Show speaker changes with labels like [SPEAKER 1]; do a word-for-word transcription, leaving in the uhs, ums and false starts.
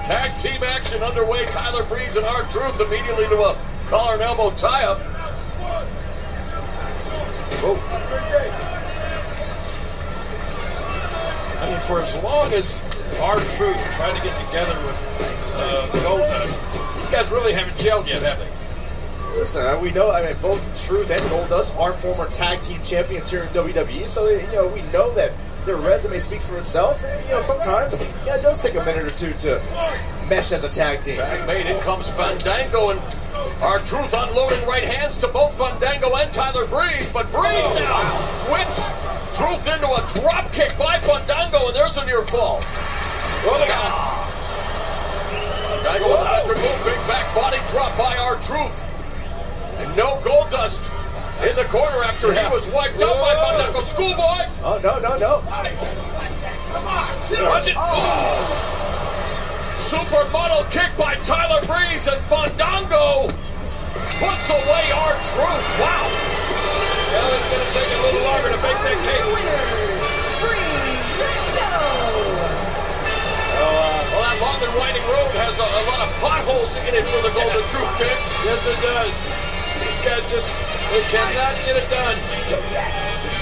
[SPEAKER 1] Tag team action underway. Tyler Breeze and R-Truth immediately to a collar and elbow tie-up. Oh.
[SPEAKER 2] I mean, for as long as R-Truth tried to get together with uh, Goldust, these guys really haven't gelled yet, have they?
[SPEAKER 3] Listen, we know, I mean, both Truth and Goldust are former tag team champions here in W W E, so, you know, we know that their resume speaks for itself, and, you know, sometimes, yeah, it does take a minute or two to mesh as a tag team.
[SPEAKER 1] Tag made, in comes Fandango, and R-Truth unloading right hands to both Fandango and Tyler Breeze, but Breeze now whips Truth into a drop kick by Fandango, and there's a near fall. Oh, look out. Fandango with a veteran move, big back body drop by R-Truth. And no Goldust in the corner after yeah. he was wiped out by Fandango. Schoolboy!
[SPEAKER 3] Oh, no, no, no.
[SPEAKER 1] Come on. Watch it. Oh. Supermodel kick by Tyler Breeze, and Fandango puts away R-Truth. Wow.
[SPEAKER 2] Well, it's going to take a little longer to make that cake.
[SPEAKER 4] Winners, Breezango.
[SPEAKER 1] Well, uh, well, that long and winding road has a, a lot of potholes in it for the Golden Truth kick.
[SPEAKER 2] Yes, it does. These guys just, they cannot get it done.